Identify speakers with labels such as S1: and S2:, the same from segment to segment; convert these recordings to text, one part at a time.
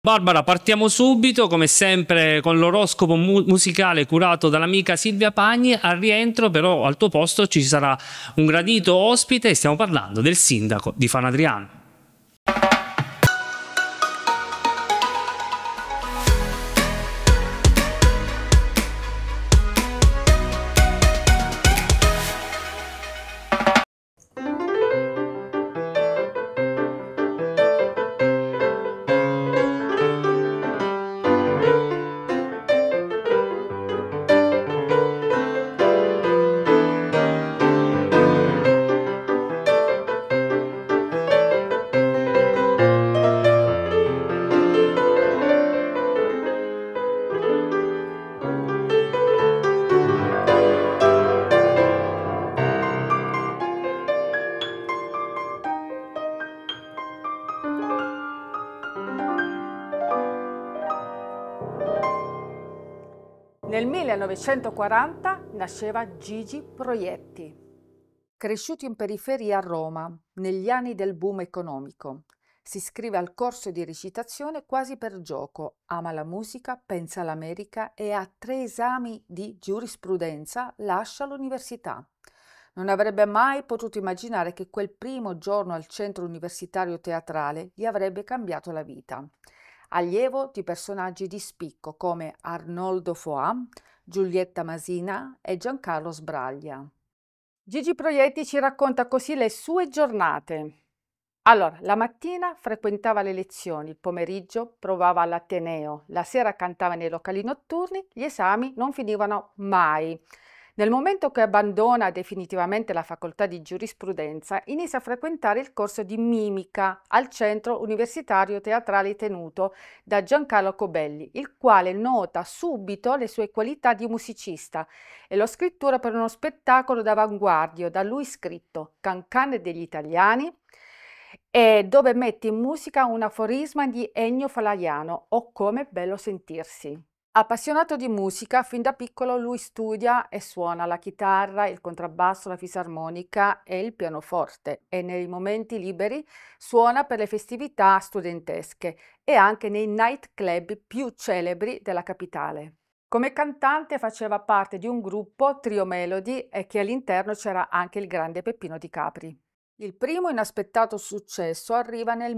S1: Barbara, partiamo subito, come sempre, con l'oroscopo musicale curato dall'amica Silvia Pagni. Al rientro, però, al tuo posto ci sarà un gradito ospite e stiamo parlando del sindaco di Fanadriano.
S2: Nel 1940 nasceva Gigi Proietti. Cresciuto in periferia a Roma, negli anni del boom economico, si iscrive al corso di recitazione quasi per gioco, ama la musica, pensa all'America e a 3 esami di giurisprudenza lascia l'università. Non avrebbe mai potuto immaginare che quel primo giorno al centro universitario teatrale gli avrebbe cambiato la vita. Allievo di personaggi di spicco come Arnoldo Foà, Giulietta Masina e Giancarlo Sbraglia. Gigi Proietti ci racconta così le sue giornate. Allora, la mattina frequentava le lezioni, il pomeriggio provava all'Ateneo, la sera cantava nei locali notturni, gli esami non finivano mai. Nel momento che abbandona definitivamente la facoltà di giurisprudenza, inizia a frequentare il corso di mimica al centro universitario teatrale tenuto da Giancarlo Cobelli, il quale nota subito le sue qualità di musicista e lo scrittura per uno spettacolo d'avanguardia da lui scritto Cancan degli Italiani, e dove mette in musica un aforisma di Ennio Flaiano, O come bello sentirsi. Appassionato di musica, fin da piccolo lui studia e suona la chitarra, il contrabbasso, la fisarmonica e il pianoforte e nei momenti liberi suona per le festività studentesche e anche nei nightclub più celebri della capitale. Come cantante faceva parte di un gruppo, Trio Melody, e che all'interno c'era anche il grande Peppino Di Capri. Il primo inaspettato successo arriva nel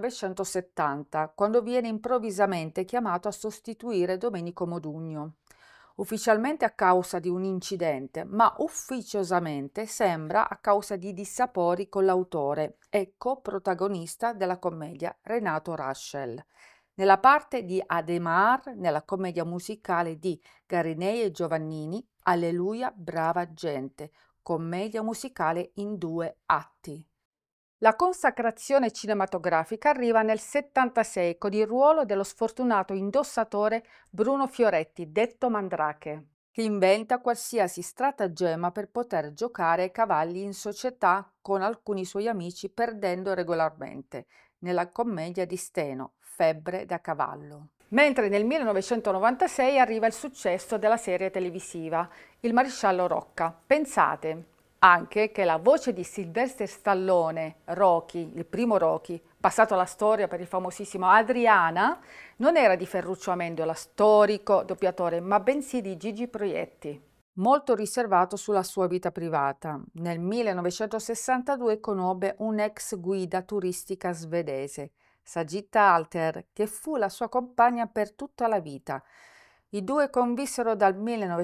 S2: 1970, quando viene improvvisamente chiamato a sostituire Domenico Modugno, ufficialmente a causa di un incidente, ma ufficiosamente sembra a causa di dissapori con l'autore e coprotagonista della commedia Renato Rascel. Nella parte di Ademar, nella commedia musicale di Garinei e Giovannini, Alleluia, brava gente, commedia musicale in 2 atti. La consacrazione cinematografica arriva nel 76 con il ruolo dello sfortunato indossatore Bruno Fioretti, detto Mandrake, che inventa qualsiasi stratagemma per poter giocare ai cavalli in società con alcuni suoi amici, perdendo regolarmente, nella commedia di Steno, Febbre da cavallo. Mentre nel 1996 arriva il successo della serie televisiva Il maresciallo Rocca. Pensate anche che la voce di Sylvester Stallone, Rocky, il primo Rocky, passato alla storia per il famosissimo Adriana, non era di Ferruccio Amendola, storico doppiatore, ma bensì di Gigi Proietti. Molto riservato sulla sua vita privata. Nel 1962 conobbe un'ex guida turistica svedese, Sagitta Alter, che fu la sua compagna per tutta la vita. I due convissero dal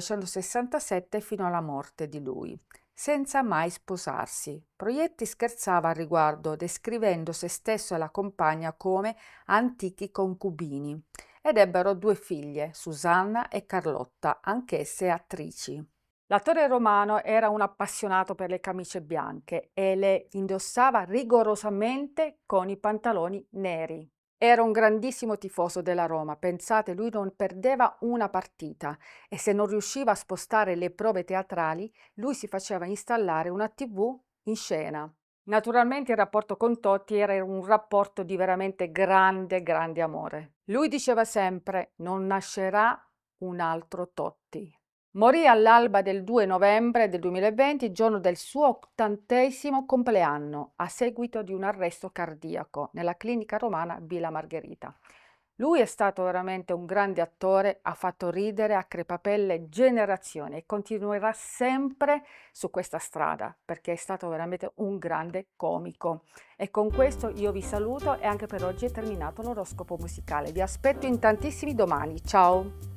S2: 1967 fino alla morte di lui, senza mai sposarsi. Proietti scherzava al riguardo, descrivendo se stesso e la compagna come antichi concubini, ed ebbero 2 figlie, Susanna e Carlotta, anch'esse attrici. L'attore romano era un appassionato per le camicie bianche e le indossava rigorosamente con i pantaloni neri. Era un grandissimo tifoso della Roma, pensate, lui non perdeva una partita e se non riusciva a spostare le prove teatrali, lui si faceva installare una TV in scena. Naturalmente il rapporto con Totti era un rapporto di veramente grande, grande amore. Lui diceva sempre: non nascerà un altro Totti. Morì all'alba del 2 novembre del 2020, giorno del suo 80° compleanno, a seguito di un arresto cardiaco nella clinica romana Villa Margherita. Lui è stato veramente un grande attore, ha fatto ridere a crepapelle generazioni e continuerà sempre su questa strada perché è stato veramente un grande comico. E con questo io vi saluto e anche per oggi è terminato l'oroscopo musicale. Vi aspetto in tantissimi domani. Ciao!